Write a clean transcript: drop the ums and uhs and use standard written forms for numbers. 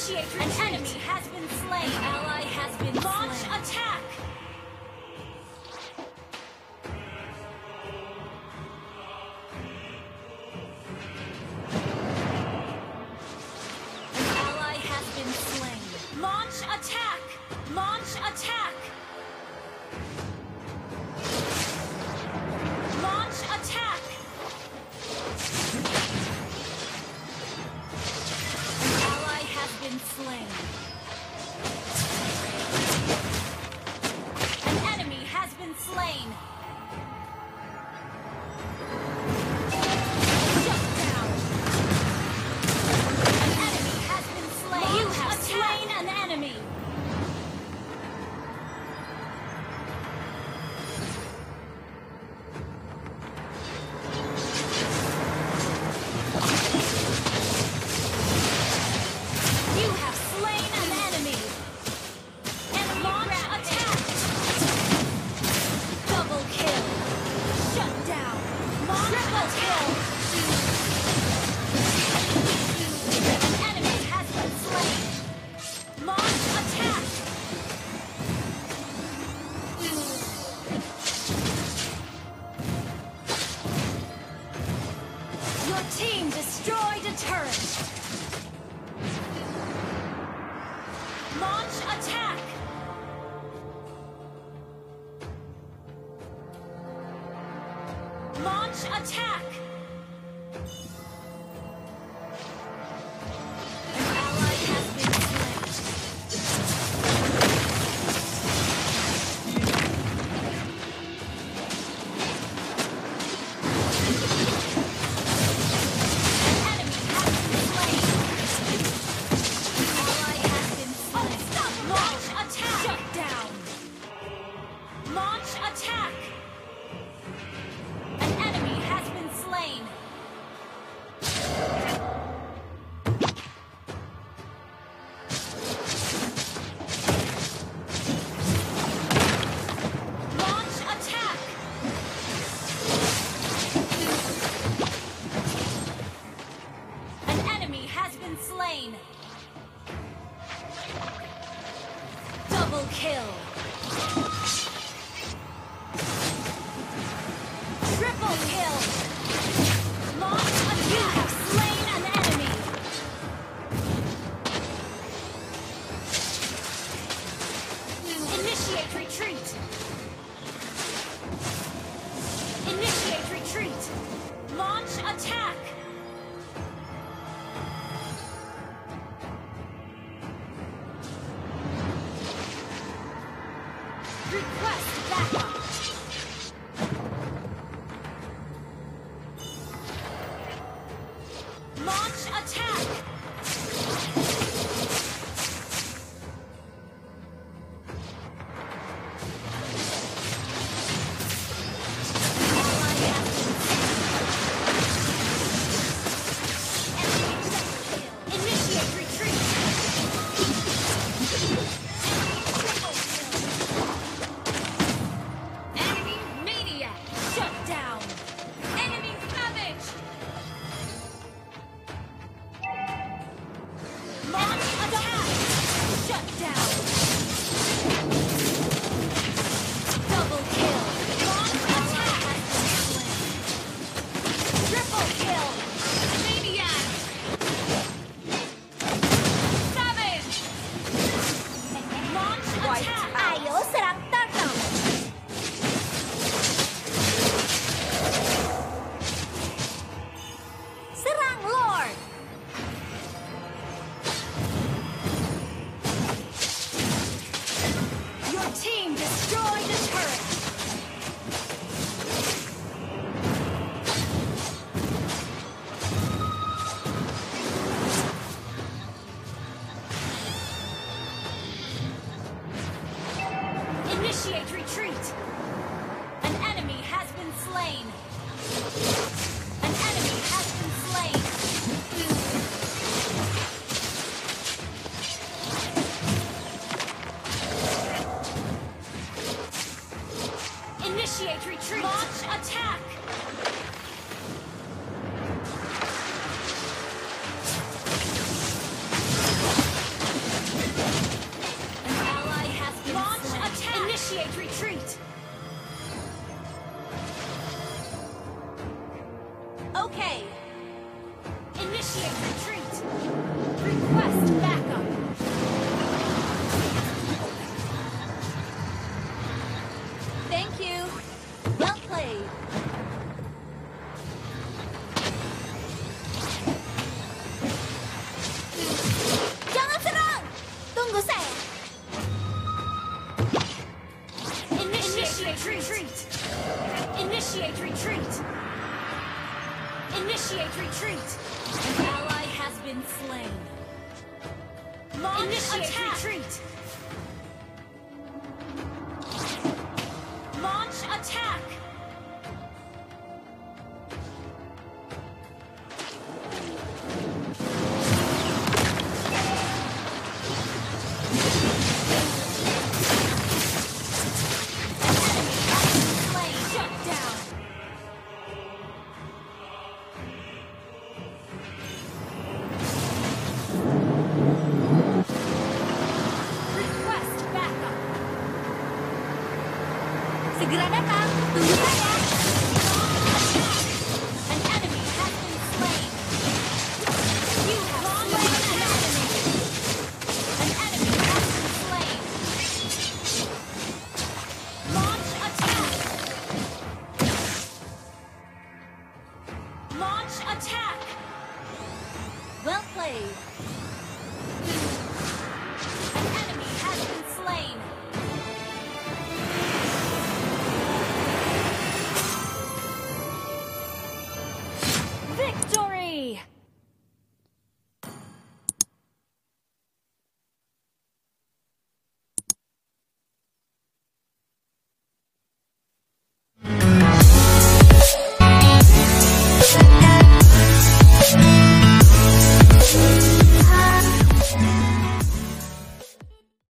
Initiate retreat. An enemy has been slain. An ally has been Launch slain. Attack. An ally has been slain. Launch attack. Launch attack. Launch attack. An ally has been slain. An enemy has been slain. Shut down. An enemy has been slain. You have slain an enemy. You have slain an enemy. And launch attack. Double kill. Shut down. Launch attack. An enemy has been slain. Launch attack. Your team destroyed a turret. Launch attack! Launch attack! An ally has been An enemy has been slain. Ally has been slain. Stop! Launch attack! Shut down! Launch attack! An enemy has been slain. Launch attack! An enemy has been slain. Double kill. Triple kill. Launch attack. You have slain an enemy. Initiate retreat. Initiate retreat. Launch attack. Request backup. Launch attack. Ally has been slain. Initiate retreat. Enemy maniac. Shut down. Enemy savage. Launch attack. Shut down. Double kill. Launch attack. Triple kill. Maniac. Savage. Launch attack. Ayo serang turtle. Serang Lord. play. Initiate retreat. Request backup. Thank you. Well played. Jangan serang! Tunggu saya. Initiate retreat. Initiate retreat. Initiate retreat. An ally has been slain. Launch attack. Retreat. Launch attack. Segera datang, tunggu saya. An enemy has been slain. You have slain an enemy. An enemy has been slain. Launch attack. Launch attack. Well played.